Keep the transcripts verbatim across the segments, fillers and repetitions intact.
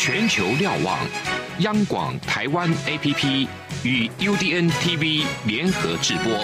全球瞭望，央广台湾 A P P 与 U D N T V 联合制播。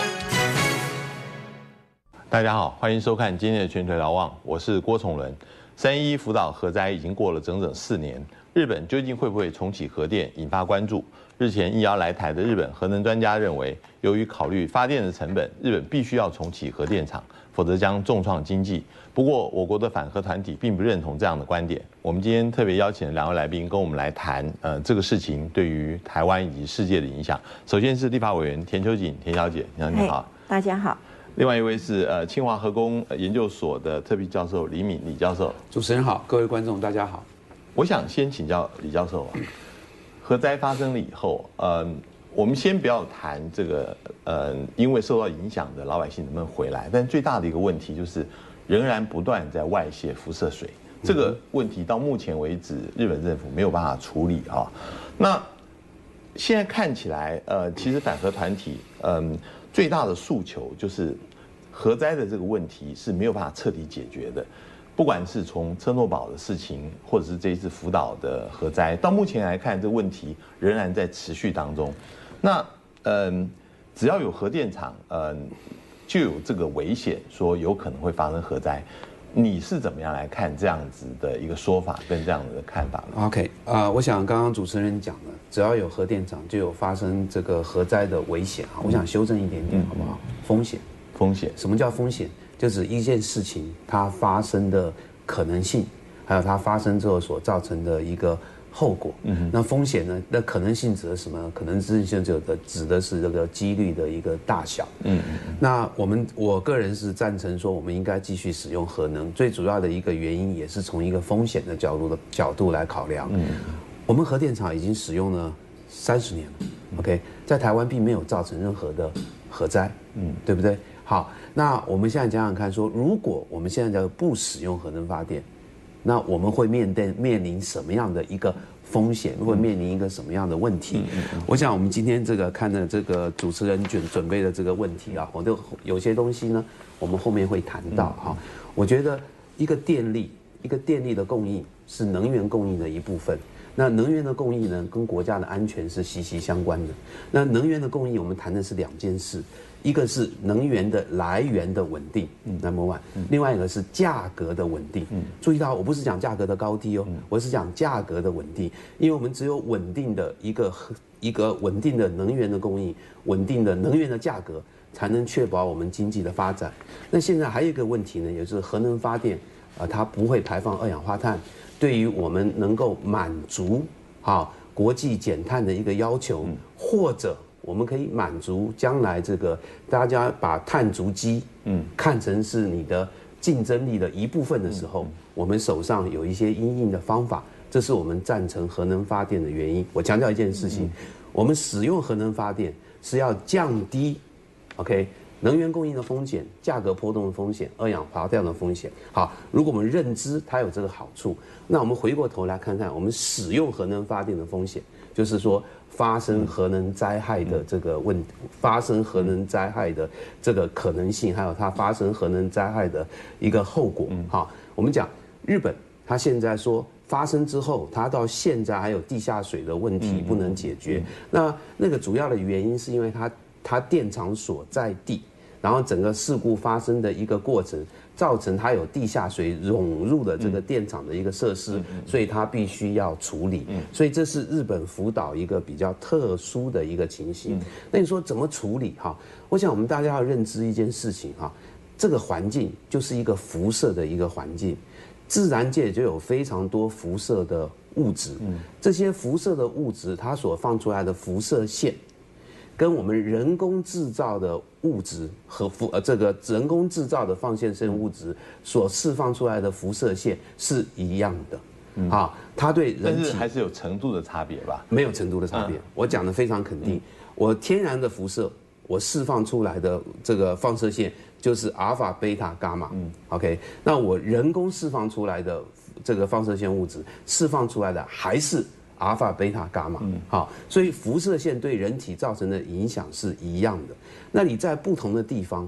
大家好，欢迎收看今天的全球瞭望，我是郭崇伦。三一福岛核灾已经过了整整四年，日本究竟会不会重启核电，引发关注。日前应邀来台的日本核能专家认为，由于考虑发电的成本，日本必须要重启核电厂，否则将重创经济。不过，我国的反核团体并不认同这样的观点。我们今天特别邀请了两位来宾跟我们来谈，呃，这个事情对于台湾以及世界的影响。首先是立法委员田秋瑾田小姐，你好，你好， 大家好。 另外一位是呃清华核工研究所的特聘教授李敏李教授。 主持人好，各位观众大家好。 我想先请教李教授啊，核灾发生了以后，呃，我们先不要谈这个呃因为受到影响的老百姓能不能回来，但最大的一个问题就是仍然不断在外泄辐射水，这个问题到目前为止日本政府没有办法处理啊。那现在看起来，呃，其实反核团体嗯、呃、最大的诉求就是核灾的这个问题是没有办法彻底解决的。不管是从车诺堡的事情，或者是这一次福岛的核灾，到目前来看，这个问题仍然在持续当中。那嗯，只要有核电厂，嗯，就有这个危险，说有可能会发生核灾。你是怎么样来看这样子的一个说法跟这样的看法呢 ？OK， 啊、呃，我想刚刚主持人讲的，只要有核电厂，就有发生这个核灾的危险啊。我想修正一点点，好不好？风险， 风险， 什么叫风险？就指一件事情它发生的可能性，还有它发生之后所造成的一个后果。嗯，那风险呢？那可能性指的什么？可能性就的指的是这个几率的一个大小。嗯，那我们我个人是赞成说，我们应该继续使用核能。最主要的一个原因也是从一个风险的角度的角度来考量。嗯，我们核电厂已经使用了三十年了。OK， 在台湾并没有造成任何的核灾。嗯，对不对？好，那我们现在想想看说，如果我们现在不使用核能发电，那我们会面对面临什么样的一个风险？会面临一个什么样的问题？我想我们今天这个看的这个主持人准准备的这个问题啊，我都有些东西呢，我们后面会谈到哈。我觉得一个电力，一个电力的供应是能源供应的一部分。那能源的供应呢，跟国家的安全是息息相关的。那能源的供应，我们谈的是两件事。一个是能源的来源的稳定，嗯 ，number one，嗯，另外一个是价格的稳定，嗯，注意到我不是讲价格的高低哦，嗯，我是讲价格的稳定，因为我们只有稳定的一个一个稳定的能源的供应，稳定的能源的价格，才能确保我们经济的发展。那现在还有一个问题呢，也就是核能发电，啊、呃，它不会排放二氧化碳，对于我们能够满足好国际减碳的一个要求，嗯，或者我们可以满足将来这个大家把碳足迹嗯看成是你的竞争力的一部分的时候，嗯、我们手上有一些因应的方法，这是我们赞成核能发电的原因。我强调一件事情，嗯、我们使用核能发电是要降低 ，OK， 能源供应的风险、价格波动的风险、二氧化碳的风险。好，如果我们认知它有这个好处，那我们回过头来看看我们使用核能发电的风险，就是说。发生核能灾害的这个问题，发生核能灾害的这个可能性，还有它发生核能灾害的一个后果。好，我们讲日本，它现在说发生之后，它到现在还有地下水的问题不能解决。那那个主要的原因是因为它它电厂所在地，然后整个事故发生的一个过程。造成它有地下水涌入的这个电厂的一个设施，所以它必须要处理。所以这是日本福岛一个比较特殊的一个情形。那你说怎么处理哈？我想我们大家要认知一件事情哈，这个环境就是一个辐射的一个环境，自然界就有非常多辐射的物质，这些辐射的物质它所放出来的辐射线。跟我们人工制造的物质和辐呃这个人工制造的放射性物质所释放出来的辐射线是一样的，嗯、啊，它对人体但是还是有程度的差别吧？ 没有程度的差别，嗯、我讲的非常肯定。嗯、我天然的辐射，我释放出来的这个放射线就是阿尔法、贝塔、伽马。嗯 ，OK， 那我人工释放出来的这个放射线物质释放出来的还是。阿尔法、贝塔、伽马，好，所以辐射线对人体造成的影响是一样的。那你在不同的地方，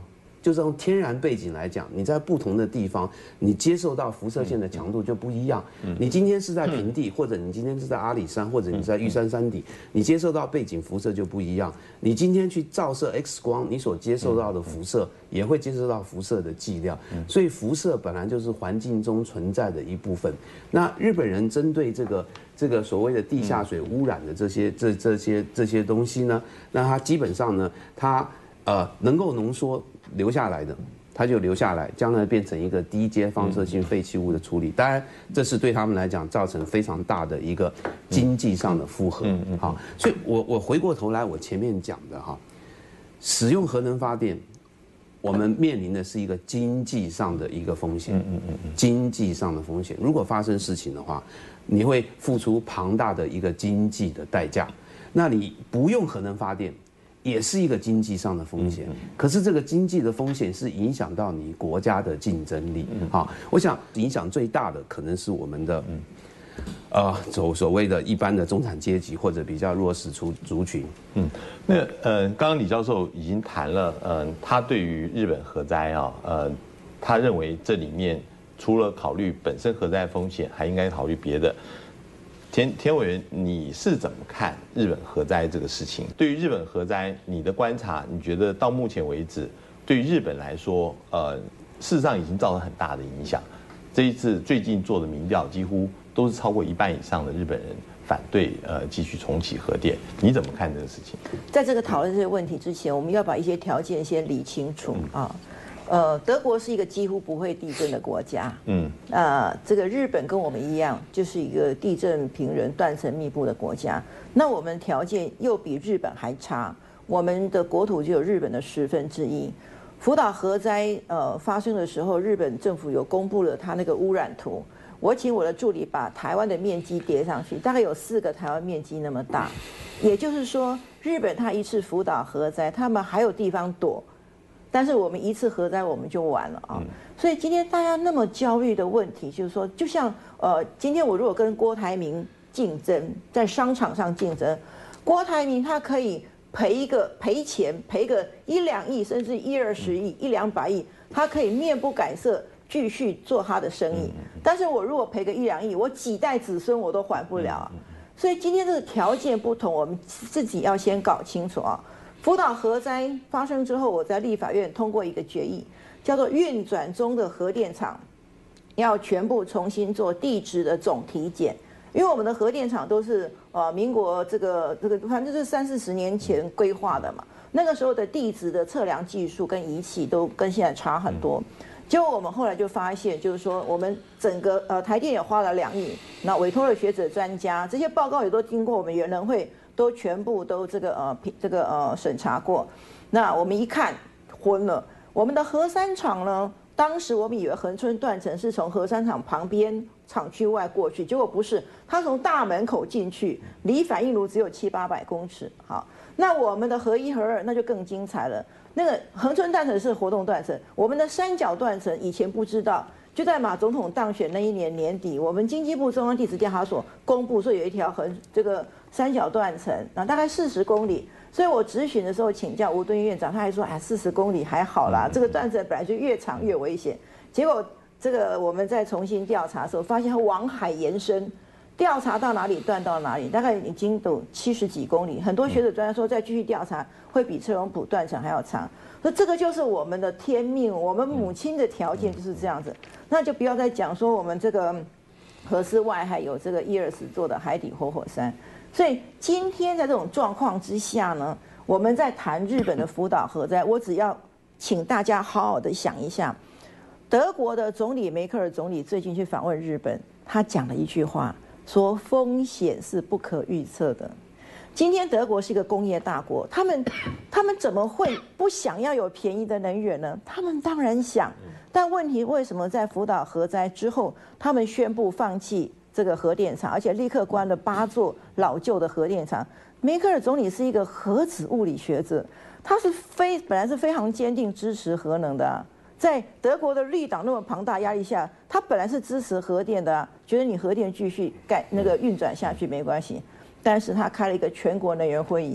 就是从天然背景来讲，你在不同的地方，你接受到辐射线的强度就不一样。你今天是在平地，或者你今天是在阿里山，或者你在玉山山底，你接受到背景辐射就不一样。你今天去照射 X 光，你所接受到的辐射也会接受到辐射的剂量。所以辐射本来就是环境中存在的一部分。那日本人针对这个这个所谓的地下水污染的这些这这些这些东西呢，那它基本上呢，它呃能够浓缩留下来的，它就留下来，将来变成一个低阶放射性废弃物的处理。当然，这是对他们来讲造成非常大的一个经济上的负荷。好，所以我我回过头来，我前面讲的哈，使用核能发电，我们面临的是一个经济上的一个风险。经济上的风险，如果发生事情的话，你会付出庞大的一个经济的代价。那你不用核能发电，也是一个经济上的风险，可是这个经济的风险是影响到你国家的竞争力。好，我想影响最大的可能是我们的，呃，所所谓的一般的中产阶级或者比较弱势族族群。 嗯，那呃，刚刚李教授已经谈了，嗯、呃，他对于日本核灾啊，呃，他认为这里面除了考虑本身核灾风险，还应该考虑别的。田田委员，你是怎么看日本核灾这个事情？对于日本核灾，你的观察，你觉得到目前为止，对于日本来说，呃，事实上已经造成很大的影响。这一次最近做的民调，几乎都是超过一半以上的日本人反对呃继续重启核电。你怎么看这个事情？ 在这个讨论这些问题之前，我们要把一些条件先理清楚啊。呃，德国是一个几乎不会地震的国家，嗯，啊，这个日本跟我们一样，就是一个地震频仍、断层密布的国家。那我们条件又比日本还差，我们的国土就有日本的十分之一。福岛核灾呃发生的时候，日本政府有公布了它那个污染图，我请我的助理把台湾的面积叠上去，大概有四个台湾面积那么大。也就是说，日本它一次福岛核灾，他们还有地方躲。但是我们一次核灾我们就完了啊，所以今天大家那么焦虑的问题，就是说，就像呃，今天我如果跟郭台铭竞争，在商场上竞争，郭台铭他可以赔一个赔钱，赔个一两亿，甚至一二十亿、一两百亿，他可以面不改色继续做他的生意。但是我如果赔个一两亿，我几代子孙我都还不了啊。所以今天这个条件不同，我们自己要先搞清楚啊。福岛核灾发生之后，我在立法院通过一个决议，叫做运转中的核电厂要全部重新做地质的总体检，因为我们的核电厂都是呃民国这个这个反正是三四十年前规划的嘛，那个时候的地质的测量技术跟仪器都跟现在差很多。结果我们后来就发现，就是说我们整个呃台电也花了两亿，那委托了学者专家，这些报告也都经过我们原能会。都全部都这个呃这个呃审查过，那我们一看昏了。我们的核三厂呢，当时我们以为恒春断层是从核三厂旁边厂区外过去，结果不是，它从大门口进去，离反应炉只有七八百公尺。好，那我们的核一核二那就更精彩了。那个恒春断层是活动断层，我们的三角断层以前不知道。就在马总统当选那一年年底，我们经济部中央地质调查所公布说有一条横这个三角断层，那大概四十公里。所以我质询的时候请教吴敦院长，他还说哎四十公里还好啦，这个断层本来就越长越危险。结果这个我们再重新调查的时候，发现它往海延伸，调查到哪里断到哪里，大概已经都七十几公里。很多学者专家说再继续调查会比车龙埔断层还要长。所以这个就是我们的天命，我们母亲的条件就是这样子。那就不要再讲说我们这个核四外还有这个伊尔斯做的海底活火山。所以今天在这种状况之下呢，我们在谈日本的福岛核灾，我只要请大家好好的想一下，德国的总理梅克尔总理最近去访问日本，他讲了一句话，说风险是不可预测的。今天德国是一个工业大国，他们他们怎么会不想要有便宜的能源呢？他们当然想，但问题为什么在福岛核灾之后，他们宣布放弃这个核电厂，而且立刻关了八座老旧的核电厂？梅克尔总理是一个核子物理学者，他是非本来是非常坚定支持核能的啊。在德国的绿党那么庞大压力下，他本来是支持核电的啊，觉得你核电继续盖那个运转下去没关系。但是他开了一个全国能源会议，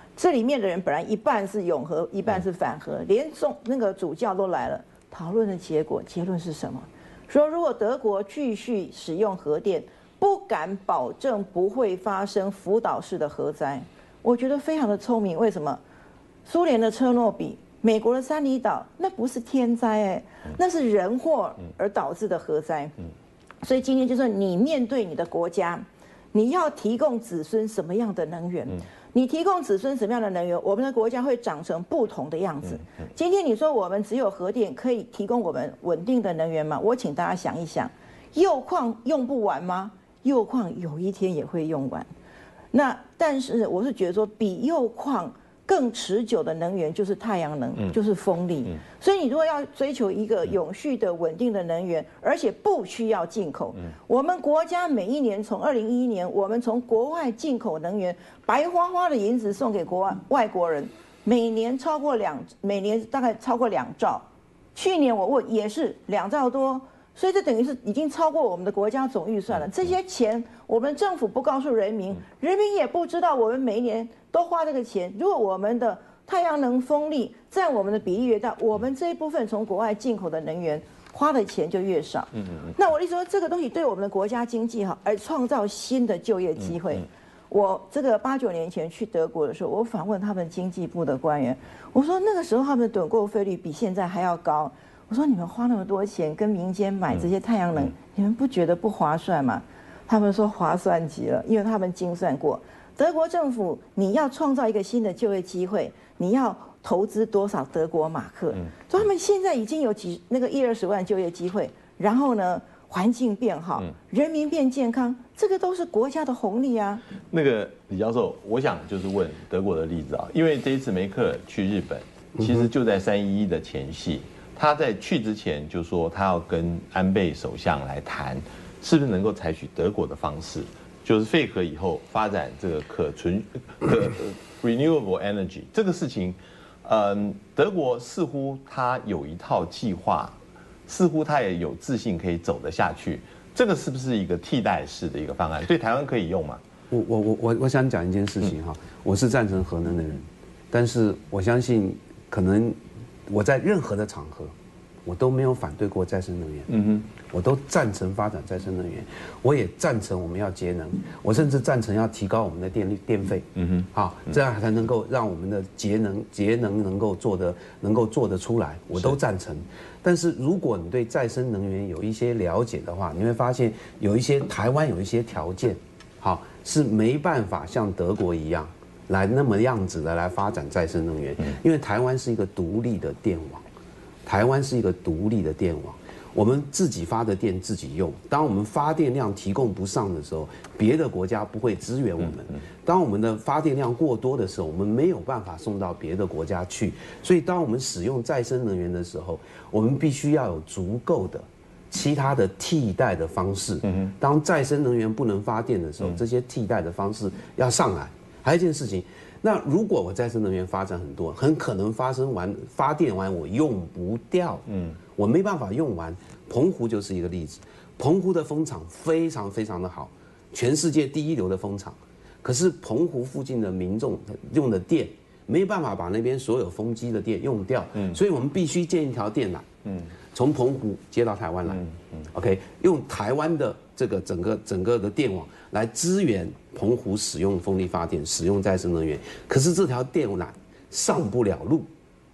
这里面的人本来一半是拥核，一半是反核，连中那个主教都来了，讨论的结果结论是什么？说如果德国继续使用核电，不敢保证不会发生福岛式的核灾。我觉得非常的聪明，为什么？苏联的车诺比，美国的三里岛，那不是天灾哎，那是人祸而导致的核灾。所以今天就是你面对你的国家，你要提供子孙什么样的能源？你提供子孙什么样的能源，我们的国家会长成不同的样子。今天你说我们只有核电可以提供我们稳定的能源吗？我请大家想一想，铀矿用不完吗？铀矿有一天也会用完。那但是我是觉得说，比铀矿更持久的能源就是太阳能，嗯、就是风力。嗯、所以你如果要追求一个永续的稳定的能源，而且不需要进口，嗯、我们国家每一年从二零一一年，我们从国外进口能源，白花花的银子送给国外外国人，每年超过两，每年大概超过两兆。去年我问也是两兆多。所以这等于是已经超过我们的国家总预算了。这些钱我们政府不告诉人民，人民也不知道我们每一年都花这个钱。如果我们的太阳能、风力占我们的比例越大，我们这一部分从国外进口的能源花的钱就越少。嗯嗯。那我的意思说，这个东西对我们的国家经济好，而创造新的就业机会。我这个八九年前去德国的时候，我访问他们经济部的官员，我说那个时候他们的趸购费率比现在还要高。我说你们花那么多钱跟民间买这些太阳能，嗯、你们不觉得不划算吗？他们说划算极了，因为他们精算过，德国政府你要创造一个新的就业机会，你要投资多少德国马克？嗯、所以他们现在已经有几那个一二十万就业机会，然后呢，环境变好，嗯、人民变健康，这个都是国家的红利啊。那个李教授，我想就是问德国的例子啊，因为这一次梅克尔去日本，其实就在三一一的前夕。他在去之前就说他要跟安倍首相来谈，是不是能够采取德国的方式，就是废核以后发展这个可存可 renewable energy 这个事情，嗯，德国似乎他有一套计划，似乎他也有自信可以走得下去。这个是不是一个替代式的一个方案？对台湾可以用吗？ 我我我我我想讲一件事情哈，我是赞成核能的人，但是我相信可能。我在任何的场合，我都没有反对过再生能源。嗯哼，我都赞成发展再生能源，我也赞成我们要节能，我甚至赞成要提高我们的电力电费。嗯哼，好，这样才能够让我们的节能节能能够做的能够做得出来，我都赞成。但是如果你对再生能源有一些了解的话，你会发现有一些台湾有一些条件，好是没办法像德国一样。来那么样子的来发展再生能源，因为台湾是一个独立的电网，台湾是一个独立的电网，我们自己发的电自己用。当我们发电量提供不上的时候，别的国家不会支援我们；当我们的发电量过多的时候，我们没有办法送到别的国家去。所以，当我们使用再生能源的时候，我们必须要有足够的其他的替代的方式。当再生能源不能发电的时候，这些替代的方式要上来。还有一件事情，那如果我再生能源发展很多，很可能发生完发电完我用不掉，嗯，我没办法用完。澎湖就是一个例子，澎湖的风场非常非常的好，全世界第一流的风场，可是澎湖附近的民众用的电没办法把那边所有风机的电用掉，嗯，所以我们必须建一条电缆，嗯，从澎湖接到台湾来，嗯嗯 ，OK， 用台湾的这个整个整个的电网来支援澎湖使用风力发电，使用再生能源。可是这条电缆上不了路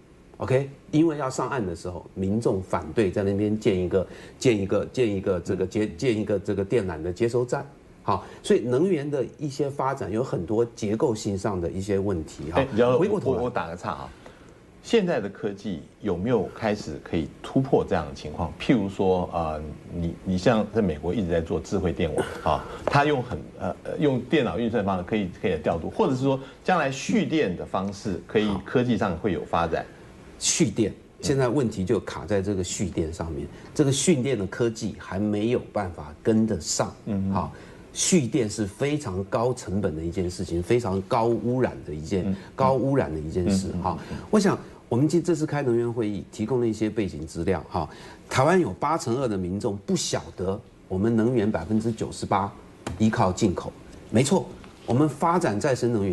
，OK， 因为要上岸的时候，民众反对在那边建一个建一个建一个这个接建一个这个电缆的接收站。好，所以能源的一些发展有很多结构性上的一些问题哈。 回过头来，我打个岔啊，现在的科技有没有开始可以突破这样的情况？譬如说，呃，你你像在美国一直在做智慧电网啊，它用很呃用电脑运算方式可以可以调度，或者是说将来蓄电的方式可以科技上会有发展。 蓄电现在问题就卡在这个蓄电上面，这个蓄电的科技还没有办法跟得上。嗯，好。蓄电是非常高成本的一件事情，非常高污染的一件、嗯、高污染的一件事。哈、嗯，我想我们这次开能源会议提供了一些背景资料。哈，台湾有八成二的民众不晓得我们能源百分之九十八依靠进口。没错，我们发展再生能源，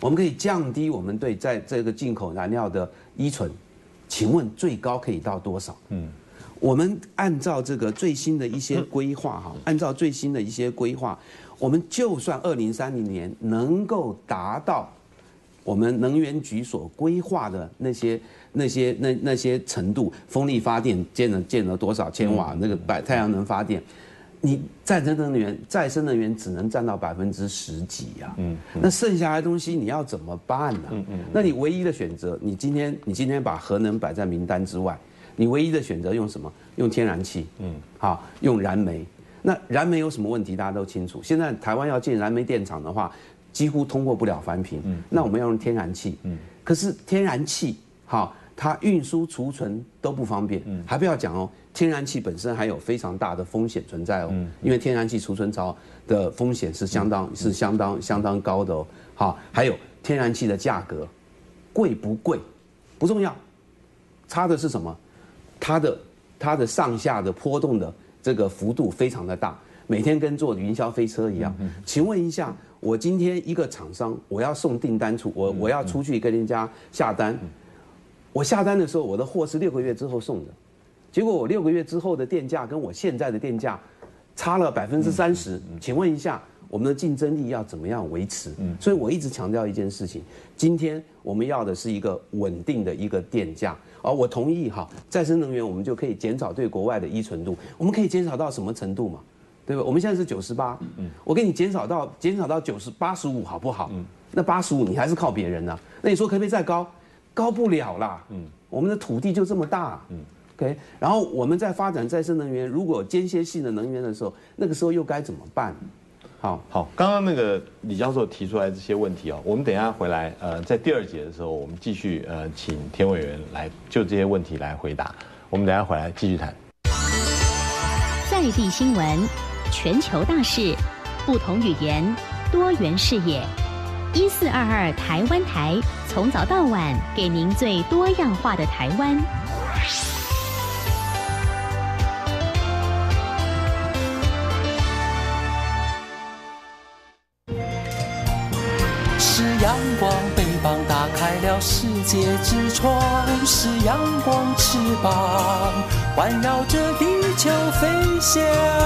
我们可以降低我们对在这个进口燃料的依存，请问最高可以到多少？嗯，我们按照这个最新的一些规划哈，按照最新的一些规划，我们就算二零三零年能够达到我们能源局所规划的那些那些那那些程度，风力发电建了建了多少千瓦，那个百太阳能发电。你再生能源，再生能源只能占到百分之十几呀，嗯，那剩下来的东西你要怎么办呢？嗯嗯，那你唯一的选择，你今天你今天把核能摆在名单之外，你唯一的选择用什么？用天然气，嗯，好，用燃煤。那燃煤有什么问题？大家都清楚。现在台湾要建燃煤电厂的话，几乎通过不了环评，嗯，那我们要用天然气，嗯，可是天然气，好，它运输储存都不方便，嗯，还不要讲哦。天然气本身还有非常大的风险存在哦，嗯、因为天然气储存槽的风险是相当、嗯、是相当相当高的哦。好，还有天然气的价格贵不贵不重要，差的是什么？它的它的上下的波动的这个幅度非常的大，每天跟坐云霄飞车一样。嗯、请问一下，我今天一个厂商，我要送订单出，我我要出去跟人家下单，嗯、我下单的时候，我的货是六个月之后送的。结果我六个月之后的电价跟我现在的电价差了百分之三十，请问一下，我们的竞争力要怎么样维持？嗯，所以我一直强调一件事情，今天我们要的是一个稳定的一个电价。而我同意哈，再生能源我们就可以减少对国外的依存度，我们可以减少到什么程度嘛？对吧？我们现在是九十八，嗯，我给你减少到减少到九十八十五好不好？嗯，那八十五你还是靠别人啊？那你说可不可以再高？高不了啦，嗯，我们的土地就这么大，嗯。OK， 然后我们在发展再生能源，如果间歇性的能源的时候，那个时候又该怎么办？好， 好，刚刚那个李教授提出来这些问题哦，我们等一下回来，呃，在第二节的时候，我们继续呃，请田委员来就这些问题来回答。我们等一下回来继续谈。 在地新闻，全球大事，不同语言，多元视野。一四二二台湾台，从早到晚给您最多样化的台湾。 是阳光，翅膀打开了世界之窗；是阳光，翅膀环绕着地球飞翔。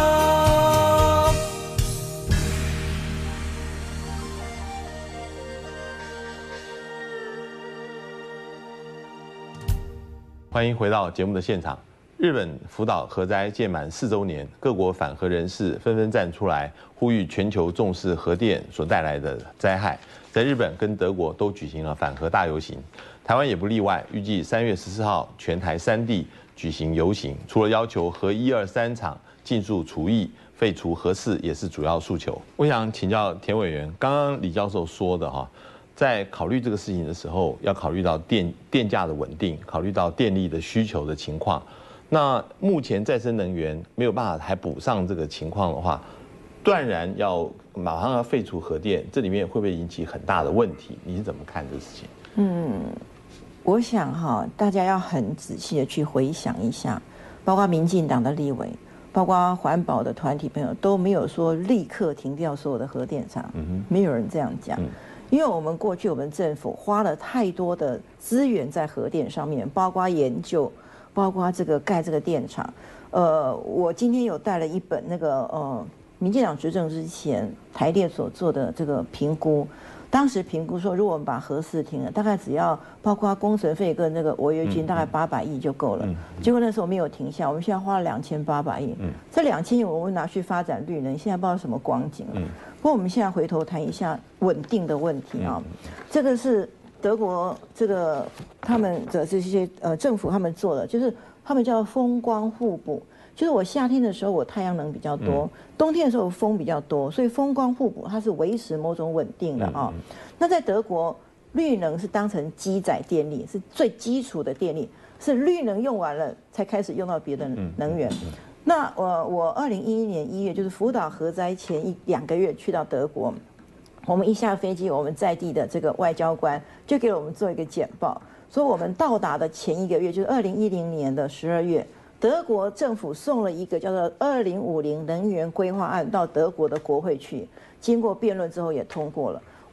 欢迎回到节目的现场。日本福岛核灾届满四周年，各国反核人士纷纷站出来，呼吁全球重视核电所带来的灾害。在日本跟德国都举行了反核大游行，台湾也不例外。预计三月十四号全台三地举行游行，除了要求核一二三厂尽速除役、废除核四，也是主要诉求。我想请教田委员，刚刚李教授说的哈，在考虑这个事情的时候，要考虑到电电价的稳定，考虑到电力的需求的情况。那目前再生能源没有办法还补上这个情况的话，断然要马上要废除核电，这里面会不会引起很大的问题？你是怎么看这事情？ 嗯，我想哈，大家要很仔细的去回想一下，包括民进党的立委，包括环保的团体朋友都没有说立刻停掉所有的核电厂，嗯、没有人这样讲。嗯，因为我们过去我们政府花了太多的资源在核电上面，包括研究，包括这个盖这个电厂。呃，我今天有带了一本那个呃，民进党执政之前台电所做的这个评估，当时评估说，如果我们把核四停了，大概只要包括工程费跟那个违约金，大概八百亿就够了。结果那时候没有停下，我们现在花了两千八百亿。这两千亿我们拿去发展绿能，现在不知道什么光景了。不过我们现在回头谈一下稳定的问题啊，这个是德国这个他们的这些呃政府他们做的，就是他们叫风光互补。就是我夏天的时候我太阳能比较多，冬天的时候风比较多，所以风光互补，它是维持某种稳定的啊。那在德国，绿能是当成基载电力，是最基础的电力，是绿能用完了才开始用到别的能源。那我我二零一一年一月，就是福岛核灾前一两个月去到德国，我们一下飞机，我们在地的这个外交官就给我们做一个简报，说我们到达的前一个月，就是二零一零年的十二月。德国政府送了一个叫做二零五零能源规划案到德国的国会去，经过辩论之后也通过了。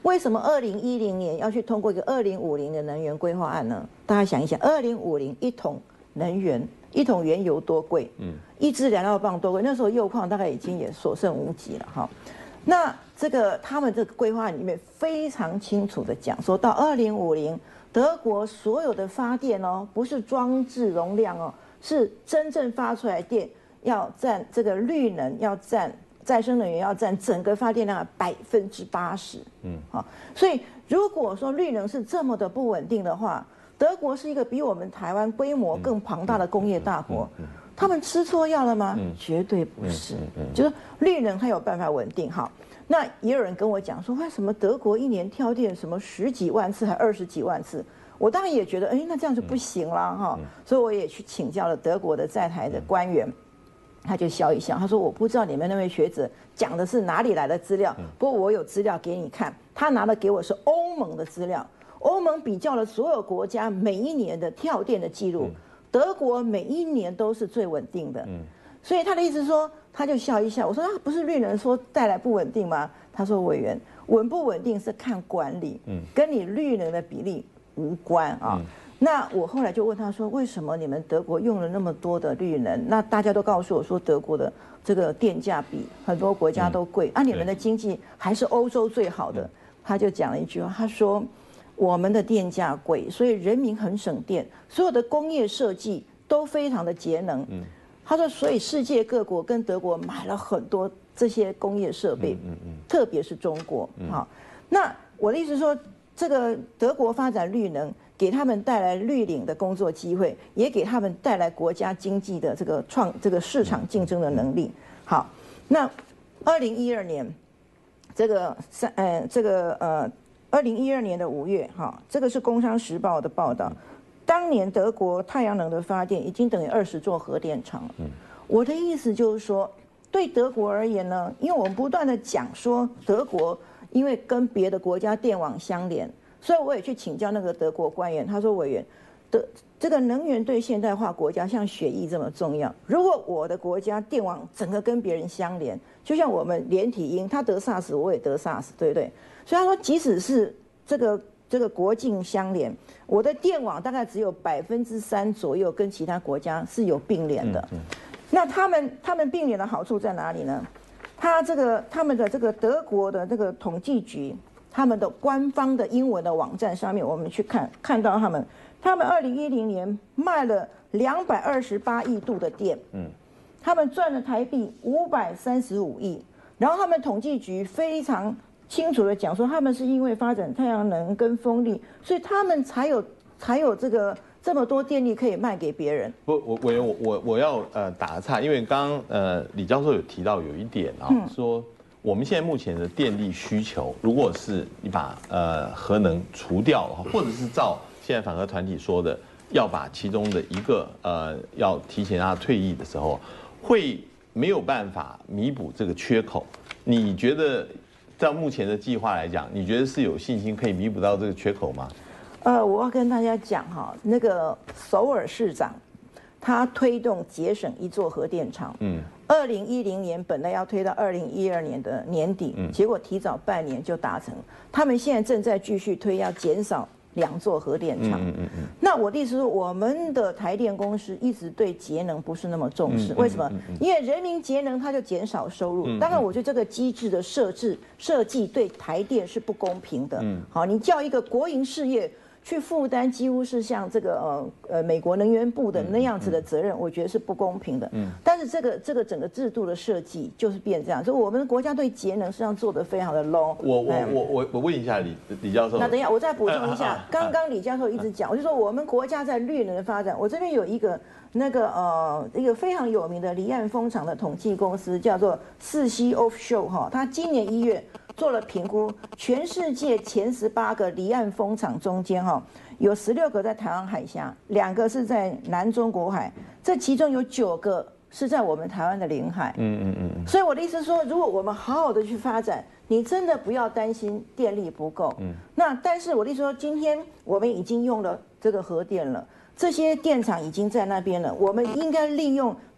为什么二零一零年要去通过一个二零五零的能源规划案呢？大家想一想，二零五零一桶能源，一桶原油多贵？嗯，一支燃料棒多贵？那时候铀矿大概已经也所剩无几了哈。那这个他们这个规划里面非常清楚的讲，说到二零五零，德国所有的发电哦，不是装置容量哦，是真正发出来的电要占这个绿能要占。再生能源要占整个发电量的百分之八十，嗯，好，所以如果说绿能是这么的不稳定的话，德国是一个比我们台湾规模更庞大的工业大国，他们吃错药了吗？绝对不是，就是绿能它有办法稳定。好，那也有人跟我讲说，为什么德国一年跳电什么十几万次还二十几万次？我当然也觉得，哎，那这样就不行了哈，所以我也去请教了德国的在台的官员。他就笑一笑，他说：“我不知道你们那位学者讲的是哪里来的资料，不过我有资料给你看。他拿的给我是欧盟的资料，欧盟比较了所有国家每一年的跳电的记录，德国每一年都是最稳定的。所以他的意思说，他就笑一笑。我说：他不是绿能说带来不稳定吗？他说：委员，稳不稳定是看管理，跟你绿能的比例无关啊。”那我后来就问他说，为什么你们德国用了那么多的绿能？那大家都告诉我说，德国的这个电价比很多国家都贵，啊，你们的经济还是欧洲最好的。他就讲了一句话，他说我们的电价贵，所以人民很省电，所有的工业设计都非常的节能。他说，所以世界各国跟德国买了很多这些工业设备，特别是中国。好，那我的意思是说，这个德国发展绿能，给他们带来绿领的工作机会，也给他们带来国家经济的这个创这个市场竞争的能力。好，那二零一二年，这个三呃这个呃二零一二年的五月，哈，这个是《工商时报》的报道，当年德国太阳能的发电已经等于二十座核电厂了。我的意思就是说，对德国而言呢，因为我们不断的讲说德国因为跟别的国家电网相连。所以我也去请教那个德国官员，他说：“委员，德这个能源对现代化国家像血液这么重要。如果我的国家电网整个跟别人相连，就像我们连体婴，他得 SARS， 我也得 SARS， 对不对？所以他说，即使是这个这个国境相连，我的电网大概只有百分之三左右跟其他国家是有并联的。嗯嗯、那他们他们并联的好处在哪里呢？他这个他们的这个德国的这个统计局。”他们的官方的英文的网站上面，我们去看看到他们，他们二零一零年卖了两百二十八亿度的电，嗯，他们赚了台币五百三十五亿，然后他们统计局非常清楚的讲说，他们是因为发展太阳能跟风力，所以他们才有才有这个这么多电力可以卖给别人。 不，我我我我我要呃打个岔，因为刚刚呃李教授有提到有一点啊，嗯、说。我们现在目前的电力需求，如果是你把呃核能除掉，或者是照现在反核团体说的，要把其中的一个呃要提前让它退役的时候，会没有办法弥补这个缺口。你觉得，照目前的计划来讲，你觉得是有信心可以弥补到这个缺口吗？ 呃，我要跟大家讲哈，那个首尔市长。他推动节省一座核电厂，嗯，二零一零年本来要推到二零一二年的年底，嗯，结果提早半年就达成。他们现在正在继续推，要减少两座核电厂。嗯嗯嗯。那我的意思是，我们的台电公司一直对节能不是那么重视，为什么？因为人民节能，它就减少收入。当然，我觉得这个机制的设置设计对台电是不公平的。嗯，好，你叫一个国营事业。去负担几乎是像这个呃呃美国能源部的那样子的责任，我觉得是不公平的。嗯，但是这个这个整个制度的设计就是变这样，所以我们国家对节能实际上做得非常的 low。 我我我我我问一下李李教授。 那等一下我再补充一下，刚刚李教授一直讲，我就说我们国家在绿能的发展，我这边有一个那个呃一个非常有名的离岸风场的统计公司叫做四溪 Offshore 哈，它今年一月。做了评估，全世界前十八个离岸风场中间，哈，有十六个在台湾海峡，两个是在南中国海，这其中有九个是在我们台湾的领海。嗯嗯嗯。所以我的意思是说，如果我们好好的去发展，你真的不要担心电力不够。嗯。那但是我的意思说，今天我们已经用了这个核电了，这些电厂已经在那边了，我们应该利用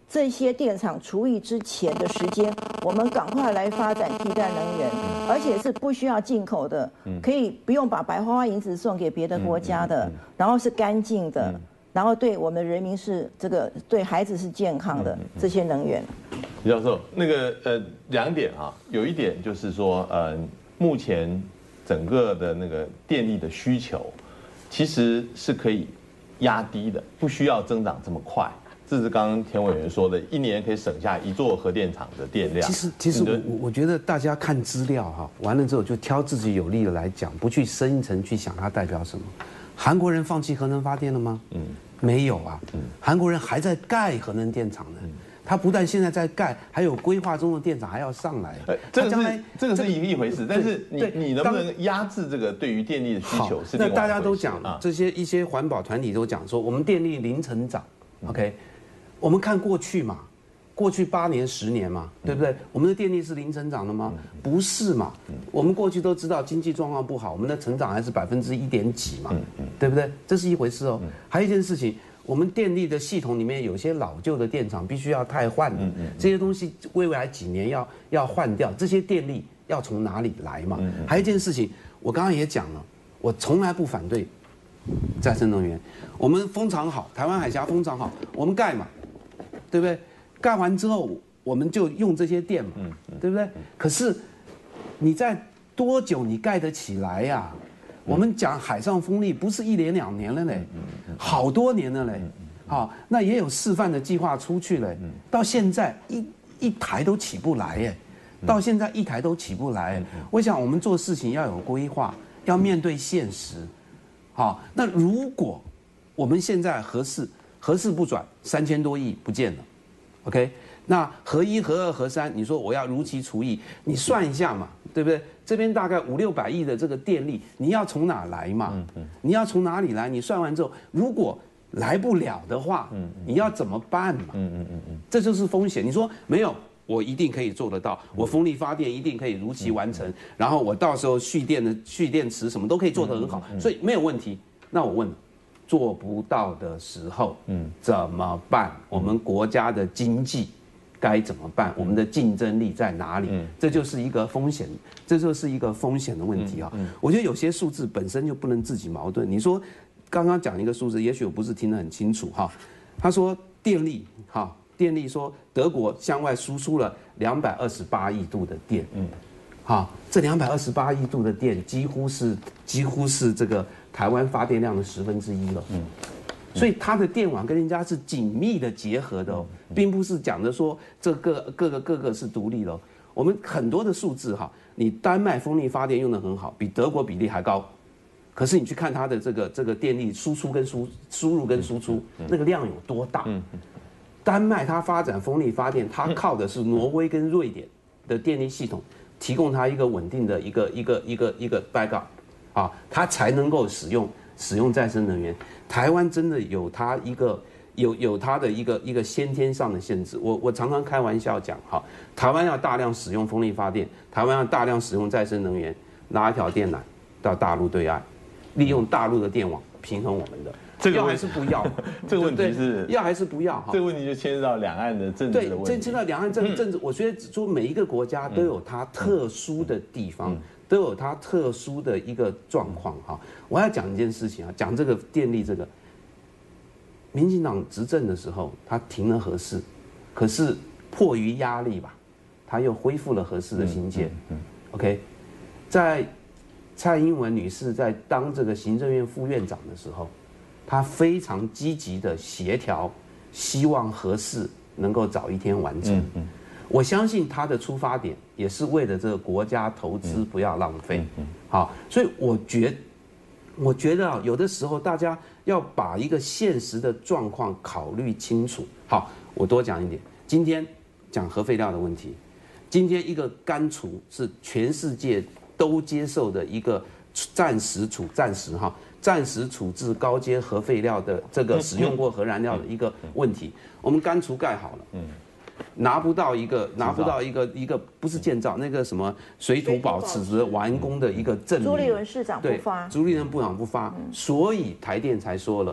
这些电厂除役之前的时间，我们赶快来发展替代能源，而且是不需要进口的，可以不用把白花花银子送给别的国家的，然后是干净的，然后对我们人民是这个对孩子是健康的这些能源。 李教授，那个呃两点啊，有一点就是说，呃，目前整个的那个电力的需求，其实是可以压低的，不需要增长这么快。这是刚刚田委员说的，一年可以省下一座核电厂的电量。 其实，其实我我我觉得大家看资料哈，完了之后就挑自己有利的来讲，不去深一层去想它代表什么。韩国人放弃核能发电了吗？嗯，没有啊。嗯，韩国人还在盖核能电厂呢。嗯，他不但现在在盖，还有规划中的电厂还要上来。 呃，这个是这个是一一回事，但是你你能不能压制这个对于电力的需求是另外一回事。 那大家都讲这些一些环保团体都讲说，我们电力零成长。OK。我们看过去嘛，过去八年、十年嘛，对不对？我们的电力是零成长的吗？不是嘛。我们过去都知道经济状况不好，我们的成长还是百分之一点几嘛，对不对？这是一回事哦。还有一件事情，我们电力的系统里面有些老旧的电厂必须要汰换的，这些东西未来几年要要换掉，这些电力要从哪里来嘛？还有一件事情，我刚刚也讲了，我从来不反对再生能源。我们风场好，台湾海峡风场好，我们盖嘛。对不对？盖完之后，我们就用这些电嘛，嗯嗯、对不对？可是你在多久你盖得起来呀、啊？嗯、我们讲海上风力不是一年两年了嘞，嗯嗯、好多年了嘞。好、嗯，那也有示范的计划出去嘞，嗯、到现在一一台都起不来耶，到现在一台都起不来。嗯、我想我们做事情要有规划，要面对现实。好，那如果我们现在核四。核四不转，三千多亿不见了 ，OK？ 那核一、核二、核三，你说我要如期除役，你算一下嘛，对不对？这边大概五六百亿的这个电力，你要从哪来嘛？嗯嗯、你要从哪里来？你算完之后，如果来不了的话，嗯嗯、你要怎么办嘛？嗯嗯嗯嗯、这就是风险。你说没有，我一定可以做得到，我风力发电一定可以如期完成，嗯、然后我到时候蓄电的蓄电池什么都可以做得很好，嗯嗯、所以没有问题。那我问了。做不到的时候，嗯，怎么办？我们国家的经济该怎么办？我们的竞争力在哪里？嗯，这就是一个风险，这就是一个风险的问题啊。嗯，我觉得有些数字本身就不能自己矛盾。你说刚刚讲一个数字，也许我不是听得很清楚哈。他说电力哈，电力说德国向外输出了两百二十八亿度的电，嗯，好，这两百二十八亿度的电几乎是几乎是这个。台湾发电量的十分之一了，嗯，所以它的电网跟人家是紧密的结合的哦，并不是讲的说这个各个各个是独立的哦。我们很多的数字哈，你丹麦风力发电用得很好，比德国比例还高，可是你去看它的这个这个电力输出跟输输入跟输出那个量有多大？丹麦它发展风力发电，它靠的是挪威跟瑞典的电力系统，提供它一个稳定的一个一个一个一个 backup。啊，它才能够使用使用再生能源。台湾真的有它一个有有它的一个一个先天上的限制。我我常常开玩笑讲，哈，台湾要大量使用风力发电，台湾要大量使用再生能源，拉一条电缆到大陆对岸，利用大陆的电网平衡我们的。这个要还是不要？ 这个问题是要还是不要？哈， 这个问题就牵涉到两岸的政治的问题。 对，牵涉到两岸政政治，我觉得说每一个国家都有它特殊的地方。嗯都有它特殊的一个状况哈，我要讲一件事情啊，讲这个电力这个，民进党执政的时候，他停了核四，可是迫于压力吧，他又恢复了核四的新建。嗯 OK， 在蔡英文女士在当这个行政院副院长的时候，她非常积极的协调，希望核四能够早一天完成。嗯我相信他的出发点也是为了这个国家投资不要浪费，好，所以我觉，我觉得啊，有的时候大家要把一个现实的状况考虑清楚。好，我多讲一点，今天讲核废料的问题，今天一个干除是全世界都接受的一个暂时处暂时哈暂时处置高阶核废料的这个使用过核燃料的一个问题，我们干除盖好了，嗯。拿不到一个拿不到一个一个不是建造那个什么水土保持完工的一个证明， 朱立伦市长不发， 朱立伦部长不发，所以台电才说了，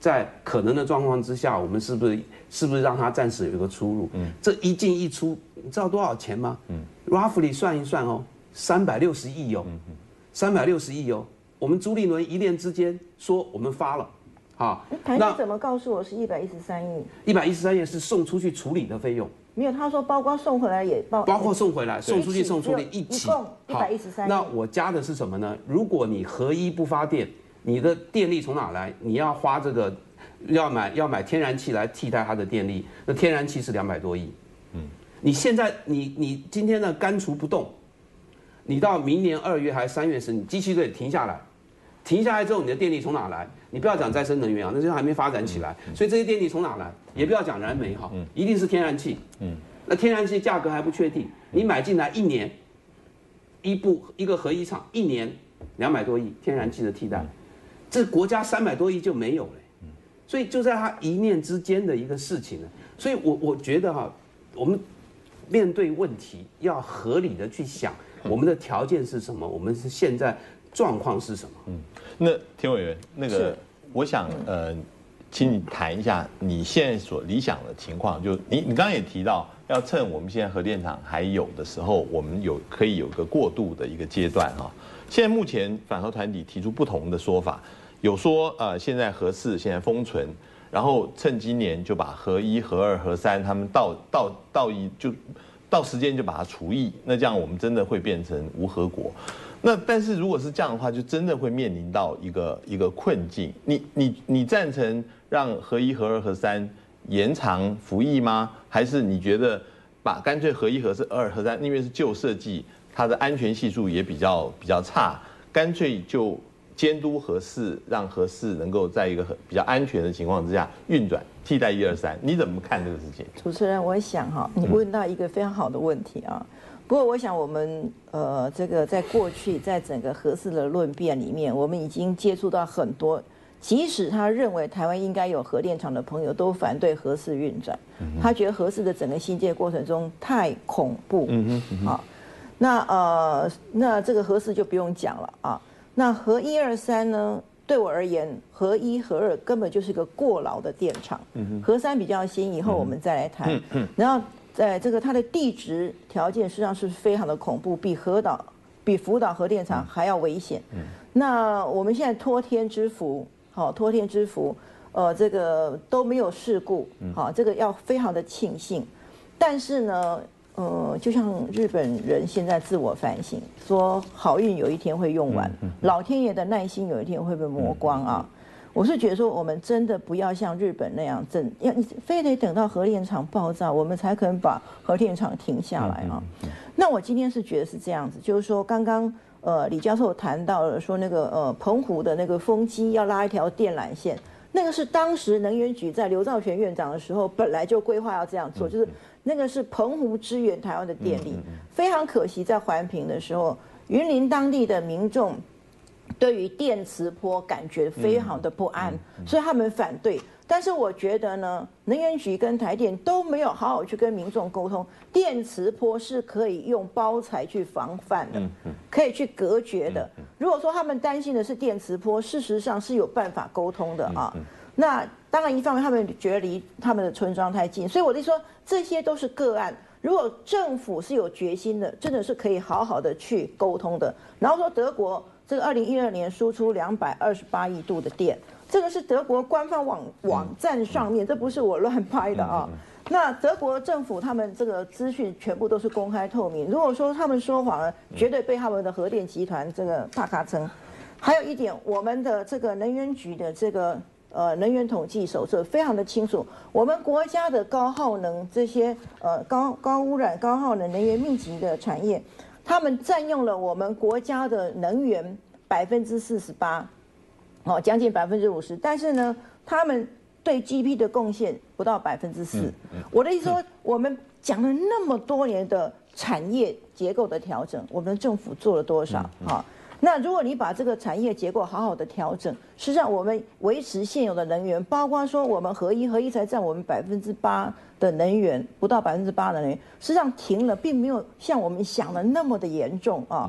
在可能的状况之下，我们是不是是不是让它暂时有一个出路？嗯，这一进一出，你知道多少钱吗？嗯 ，roughly 算一算哦，三百六十亿哦，三百六十亿哦。我们朱立伦一念之间说我们发了，好， 台电怎么告诉我是一百一十三亿？ 一百一十三亿是送出去处理的费用。 没有，他说包括送回来也包， 包括送回来、送出去、送处理一起， 一共一百一十三亿。 那我加的是什么呢？如果你合一不发电，你的电力从哪来？你要花这个，要买要买天然气来替代它的电力，那天然气是两百多亿。嗯，你现在你你今天呢干除不动，你到明年二月还是三月时，你机器得停下来，停下来之后，你的电力从哪来？你不要讲再生能源啊，那些还没发展起来，所以这些电力从哪来？也不要讲燃煤哈，一定是天然气。嗯，那天然气价格还不确定，你买进来一年，一部一个核一厂一年两百多亿天然气的替代，这国家三百多亿就没有了。所以就在他一念之间的一个事情呢，所以我我觉得哈，我们面对问题要合理的去想，我们的条件是什么，我们是现在状况是什么？嗯， 那田委员，那个我想呃。请你谈一下你现在所理想的情况，就你你刚刚也提到，要趁我们现在核电厂还有的时候，我们有可以有个过渡的一个阶段哈。现在目前反核团体提出不同的说法，有说呃现在核四现在封存，然后趁今年就把核一、核二、核三他们到到到一就到时间就把它除役，那这样我们真的会变成无核国。那但是如果是这样的话，就真的会面临到一个一个困境。你你你赞成让核一、核二、核三延长服役吗？还是你觉得把干脆核一、核二、核三，因为是旧设计，它的安全系数也比较比较差，干脆就监督核四，让核四能够在一个比较安全的情况之下运转，替代一二三？你怎么看这个事情？ 主持人，我想哈，你问到一个非常好的问题啊。不过，我想我们呃，这个在过去在整个核四的论辩里面，我们已经接触到很多，即使他认为台湾应该有核电厂的朋友，都反对核四运转。他觉得核四的整个新建过程中太恐怖。嗯哼，啊，那呃，那这个核四就不用讲了啊。那核一二三呢？对我而言，核一、核二根本就是个过劳的电厂。核三比较新，以后我们再来谈。然后。在这个它的地质条件实际上是非常的恐怖，比核岛、比福岛核电厂还要危险。嗯、那我们现在托天之福，好、哦、托天之福，呃，这个都没有事故，好、哦，这个要非常的庆幸。但是呢，呃，就像日本人现在自我反省，说好运有一天会用完，老天爷的耐心有一天会被磨光啊。我是觉得说，我们真的不要像日本那样，真要你非得等到核电厂爆炸，我们才可能把核电厂停下来啊。那我今天是觉得是这样子，就是说，刚刚呃李教授谈到了说那个呃澎湖的那个风机要拉一条电缆线，那个是当时能源局在刘兆玄院长的时候本来就规划要这样做，就是那个是澎湖支援台湾的电力，非常可惜在环评的时候，云林当地的民众。对于电磁波感觉非常的不安，所以他们反对。但是我觉得呢，能源局跟台电都没有好好去跟民众沟通，电磁波是可以用包材去防范的，可以去隔绝的。如果说他们担心的是电磁波，事实上是有办法沟通的啊。那当然，一方面他们觉得离他们的村庄太近，所以我就说这些都是个案。如果政府是有决心的，真的是可以好好的去沟通的。然后说德国。这个二零一二年输出两百二十八亿度的电，这个是德国官方网网站上面，这不是我乱拍的啊。那德国政府他们这个资讯全部都是公开透明，如果说他们说谎了，绝对被他们的核电集团这个大卡称。还有一点，我们的这个能源局的这个呃能源统计手册非常的清楚，我们国家的高耗能这些呃高高污染、高耗能能源密集的产业。他们占用了我们国家的能源百分之四十八，哦，将近百分之五十。但是呢，他们对 G D P 的贡献不到百分之四。我的意思说，我们讲了那么多年的产业结构的调整，我们的政府做了多少？哈，那如果你把这个产业结构好好的调整，实际上我们维持现有的能源，包括说我们合一合一才占我们百分之八。的能源不到百分之八的能源，实际上停了，并没有像我们想的那么的严重啊。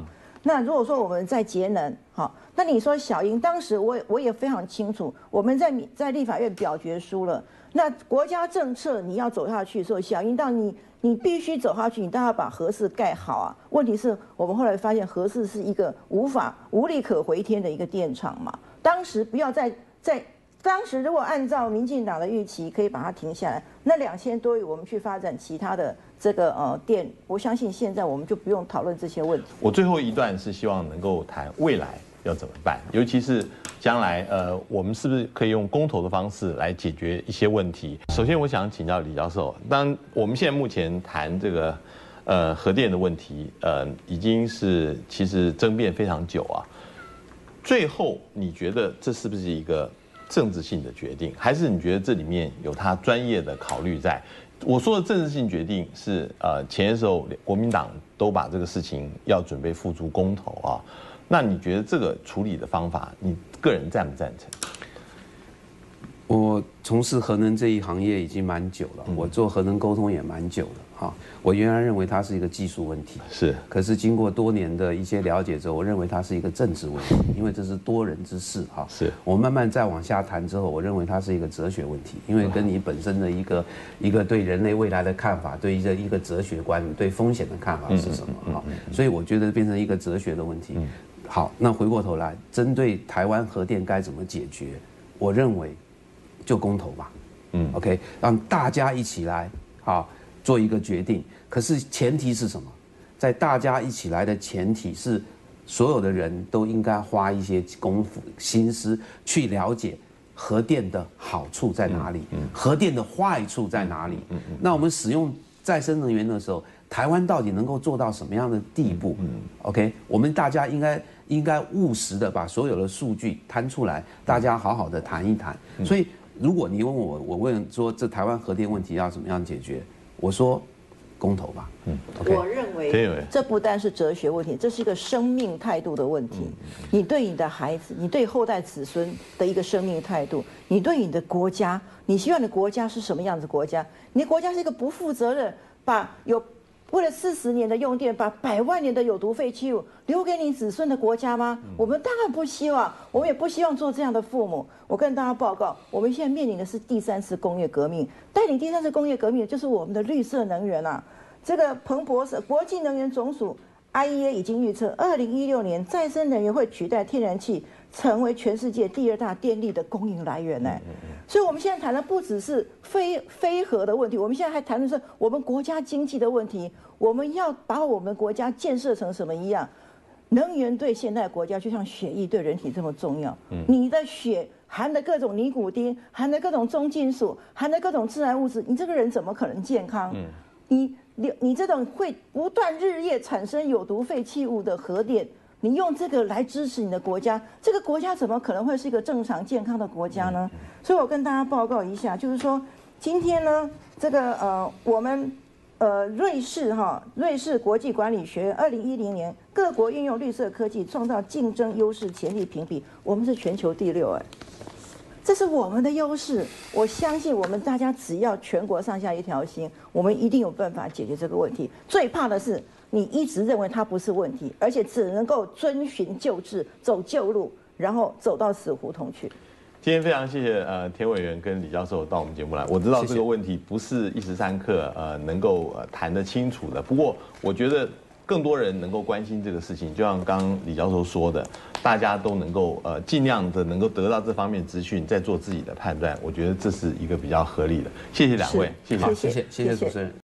那如果说我们在节能，好，那你说小英当时我我也非常清楚，我们在在立法院表决输了，那国家政策你要走下去的时候，小英当你你必须走下去，你当然要把核四盖好啊。问题是我们后来发现核四是一个无法无力可回天的一个电厂嘛，当时不要再再。当时如果按照民进党的预期，可以把它停下来，那两千多亿我们去发展其他的这个呃电，我相信现在我们就不用讨论这些问题。 我最后一段是希望能够谈未来要怎么办，尤其是将来呃，我们是不是可以用公投的方式来解决一些问题？首先，我想请教李教授，当然我们现在目前谈这个呃核电的问题，呃，已经是其实争辩非常久啊。最后，你觉得这是不是一个政治性的决定，还是你觉得这里面有他专业的考虑在？我说的政治性决定是，呃，前些时候国民党都把这个事情要准备付诸公投啊，那你觉得这个处理的方法，你个人赞不赞成？ 我从事核能这一行业已经蛮久了，我做核能沟通也蛮久了哈。我原来认为它是一个技术问题， 是， 可是经过多年的一些了解之后，我认为它是一个政治问题，因为这是多人之事哈。 是， 我慢慢再往下谈之后，我认为它是一个哲学问题，因为跟你本身的一个一个对人类未来的看法，对一个一个哲学观，对风险的看法是什么哈？所以我觉得变成一个哲学的问题。好，那回过头来，针对台湾核电该怎么解决，我认为。就公投吧，嗯 ，OK， 让大家一起来，好做一个决定。可是前提是什么？在大家一起来的前提是，所有的人都应该花一些功夫、心思去了解核电的好处在哪里，嗯嗯、核电的坏处在哪里。嗯嗯、那我们使用再生能源的时候，台湾到底能够做到什么样的地步？嗯、OK， 我们大家应该。应该务实的把所有的数据摊出来，大家好好的谈一谈。所以，如果你问我，我问说这台湾核电问题要怎么样解决？我说，公投吧。嗯 ，OK。我认为这不单是哲学问题，这是一个生命态度的问题。你对你的孩子，你对后代子孙的一个生命态度，你对你的国家，你希望你的国家是什么样子国家？你的国家是一个不负责任，把有。为了四十年的用电，把百万年的有毒废弃物留给你子孙的国家吗？我们当然不希望，我们也不希望做这样的父母。我跟大家报告，我们现在面临的是第三次工业革命，带领第三次工业革命的就是我们的绿色能源啊。这个彭博社国际能源总署 I E A 已经预测，二零一六年再生能源会取代天然气，成为全世界第二大电力的供应来源呢。所以，我们现在谈的不只是非非核的问题，我们现在还谈的是我们国家经济的问题。我们要把我们国家建设成什么一样？能源对现代国家就像血液对人体这么重要。你的血含的各种尼古丁，含的各种重金属，含的各种致癌物质，你这个人怎么可能健康？你你你这种会不断日夜产生有毒废弃物的核电，你用这个来支持你的国家，这个国家怎么可能会是一个正常健康的国家呢？所以我跟大家报告一下，就是说今天呢，这个呃我们。呃，瑞士哈，瑞士国际管理学院二零一零年各国运用绿色科技创造竞争优势潜力评比，我们是全球第六哎，这是我们的优势。我相信我们大家只要全国上下一条心，我们一定有办法解决这个问题。最怕的是你一直认为它不是问题，而且只能够遵循旧制，走旧路，然后走到死胡同去。 今天非常谢谢呃田委员跟李教授到我们节目来。我知道这个问题不是一时三刻呃能够呃谈得清楚的，不过我觉得更多人能够关心这个事情，就像刚刚李教授说的，大家都能够呃尽量的能够得到这方面资讯，再做自己的判断。我觉得这是一个比较合理的。谢谢两位， 谢谢， 谢谢，谢谢主持人。